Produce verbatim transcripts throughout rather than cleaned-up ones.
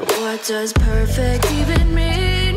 What does perfect even mean?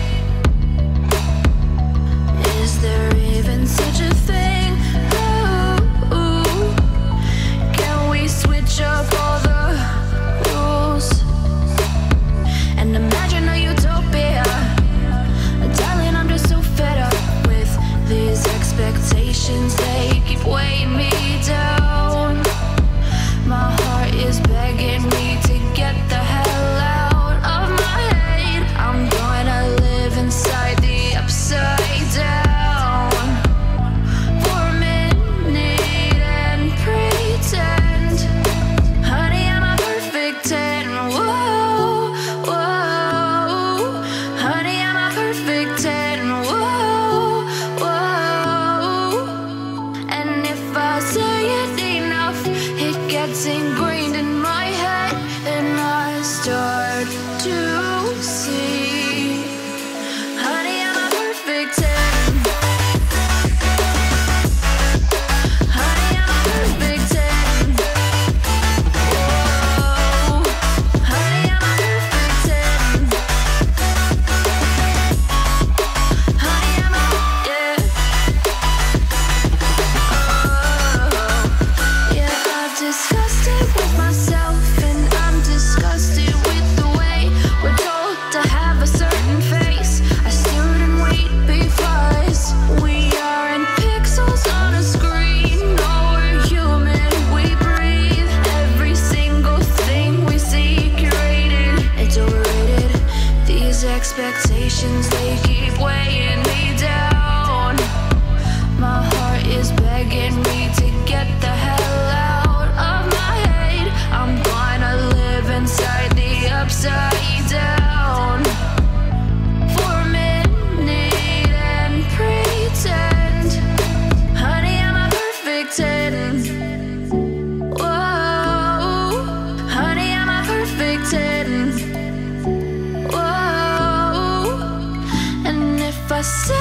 Is there even such a thing? Ooh, can we switch up all the rules and imagine a utopia? Darling, I'm just so fed up with these expectations. They keep weighing me down. My heart is begging me to get the hell out of my head. I'm gonna live inside the upside down for a minute and pretend, honey, I'm a perfect ten. Whoa, whoa, honey, I'm a perfect ten. Whoa, whoa, and if I say it enough, it gets ingrained in my head, and I start to see, honey, I'm a perfect ten. Honey, I'm a perfect ten. Whoa, honey, I'm a perfect ten. Honey, I'm a, yeah. Oh, yeah, I've discussed it with myself, and I'm disgusted with the way we're told to have a certain face. I stood and wait because we aren't pixels on a screen. No, we're human, we breathe. Every single thing we see curated, it's overrated. These expectations, they keep weighing me down. My heart is begging me to get the hell out of my head. I'm gonna live inside the upside down for a minute and pretend, honey, I'm a perfect ten. Whoa, honey, I'm a perfect ten. Whoa, and if I say